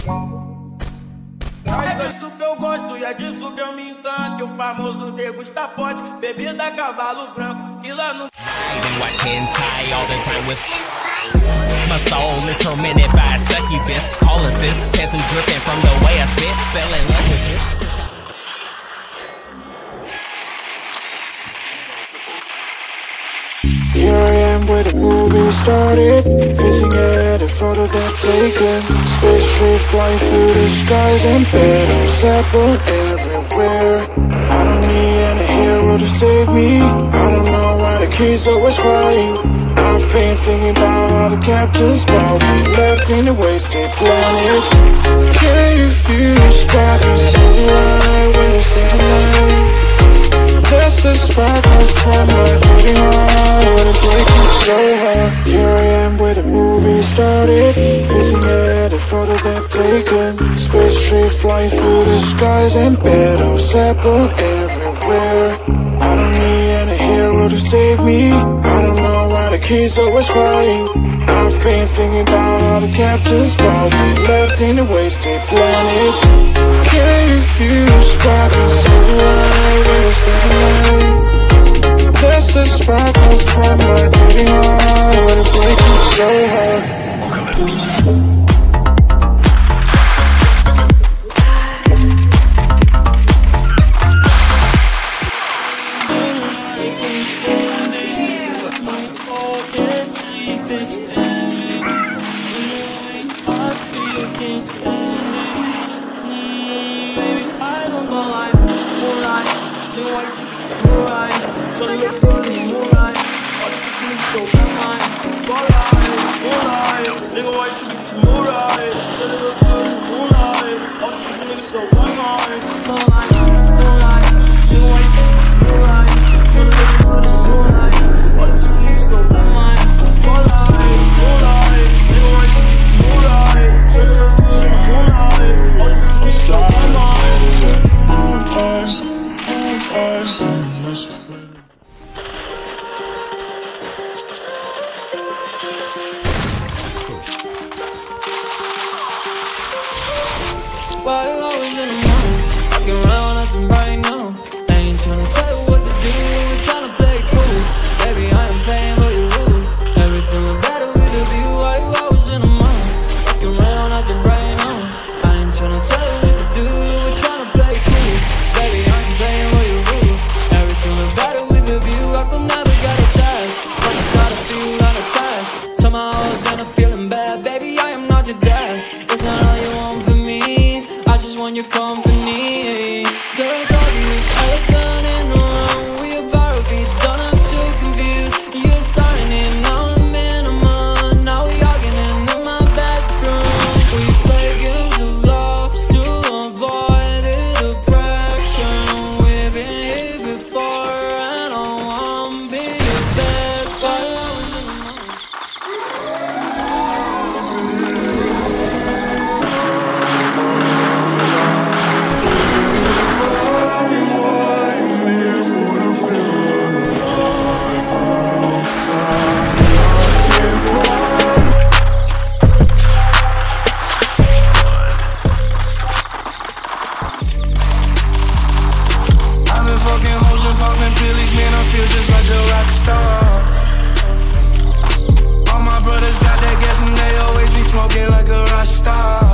É disso que eu gosto e é disso que eu me encanto. O famoso degusta forte, bebida cavalo branco, que lá no... And watch hentai all the time with... My soul is tormented by a succubus. Calling sis, pencil dripping from the way I spit. Fell in love with it. Here I am where the movie started, facing ahead, a photo they've taken. Space trade flying through the skies and battles happen everywhere. I don't need any hero to save me. I don't know why the kids always crying. I've been thinking about how the captain's ball we left in a wasted planet. Can you feel the spark inside your eye when it's day and night? That's the sparkles from my beating heart when it breaks so hard. Here I am where the movie started, facing ahead, a photo they've taken. Space trade flying through the skies and battles happen everywhere. I don't need any hero to save me. I don't know why the kids always crying. I've been thinking about how the captain's ball we left in a wasted planet. Can you feel the spark inside your eye when it's day and night? That's the sparkles from my beating heart when it breaks so hard. While I was in the morning, fucking around nothing right now. I ain't tryna tell you what to do, we're tryna play cool. Baby, I am playing by your rules. Everything was better with a view. While I was in the morning, fucking around nothing right now. I ain't tryna tell you what to do, we're tryna play cool. Baby, I am playing by your rules. Everything was better with a view. I could never get attached, but I started to feel unattached. Somehow I was in a feeling bad. Baby, I am not your dad. It's not all you want from me, I just want your company. There's obvious elephant in the room. We about to be done, I'm too confused. You're starting it, now I'm in a month. Now we arguing in my bedroom. We play games of love to avoid the depression. We've been here before and I wanna be your bed. While I was in the morning. Man, I feel just like a rock star. All my brothers got that gas and they always be smoking like a rock star.